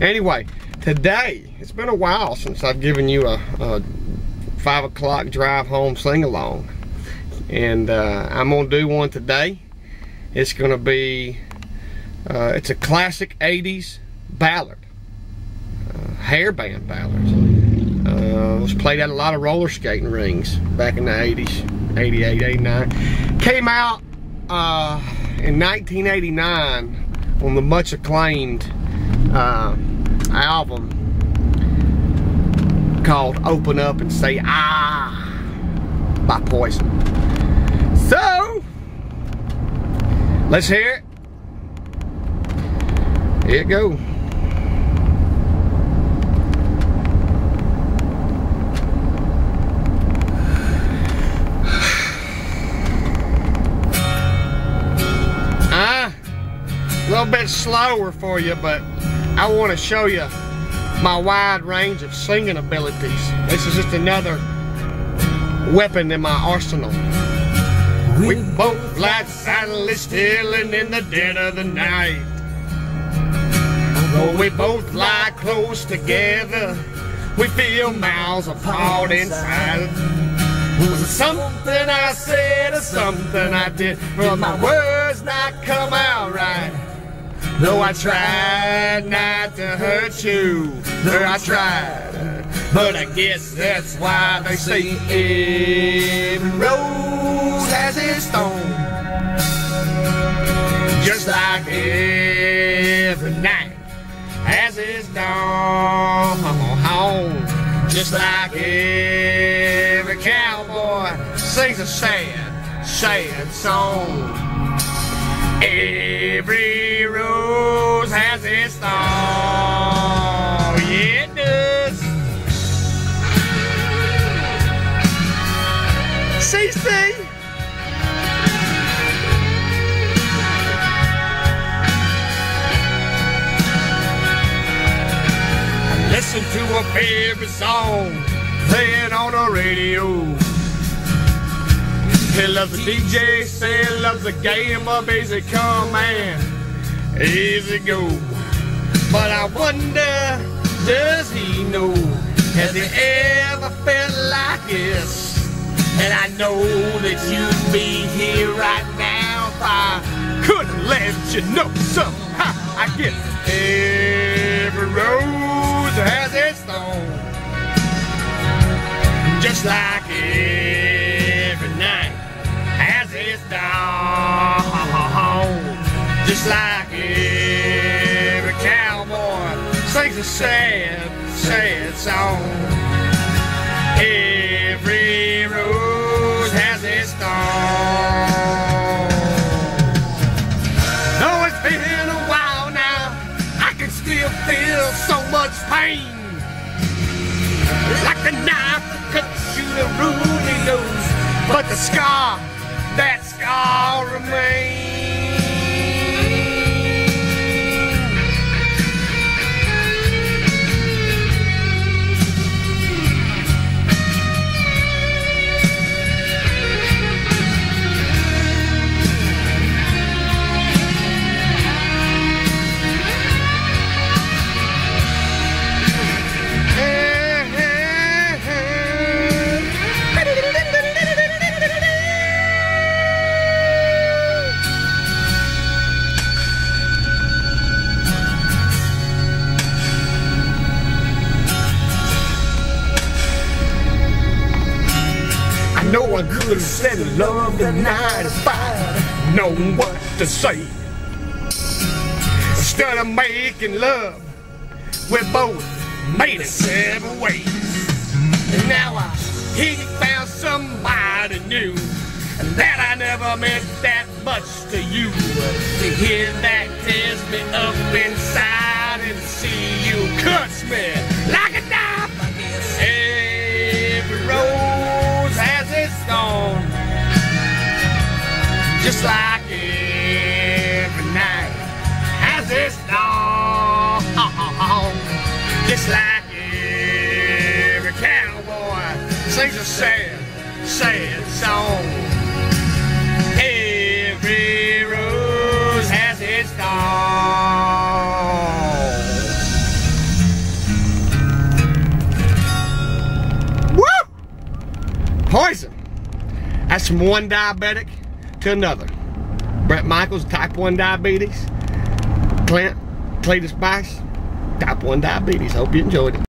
Anyway, today, it's been a while since I've given you a 5 o'clock drive home sing-along. And I'm gonna do one today. It's gonna be, it's a classic 80s ballad. Hairband ballad. It was played at a lot of roller skating rings back in the 80s, 88, 89. Came out in 1989 on the much acclaimed album called Open Up and Say Ah by Poison. So, let's hear it. Here it goes. A little bit slower for you, but I want to show you my wide range of singing abilities. This is just another weapon in my arsenal. We both lie silently still and in the dead of the night. Though we both lie close together, we feel miles apart inside. Was it something I said or something I did? But my words not come out right. Though I tried not to hurt you, though I tried, but I guess that's why they say every rose has its thorn. Just like every night has its dawn. Just like every cowboy sings a sad, sad song. Every rose has its thorn. Yeah, it does. CC. I listen to her favorite song playing on the radio. He loves the DJ, say he loves the game of easy come and easy go. But I wonder, does he know? Has he ever felt like this? And I know that you'd be here right now if I couldn't let you know somehow. I guess every rose has its thorn. Just like every night has its dawn. Just like every cowboy sings a sad, sad song. Every rose has its thorn. Though it's been a while now, I can still feel so much pain. Like the knife that cuts you the rudy nose, but the scar, that scar remains. No one could have said love the night if I'd known what to say. Instead of making love, we both made it 7 ways. And now I hear you found somebody new, and that I never meant that much to you. To hear that tears me up inside and see you cuts me like a knife. Every rose has its thorn. Just like every night has its dawn. Just like every cowboy sings a sad, sad song. Every rose has its thorn. Poison. That's from one diabetic to another. Brett Michaels, type 1 diabetes. Cletus Bice, type 1 diabetes. Hope you enjoyed it.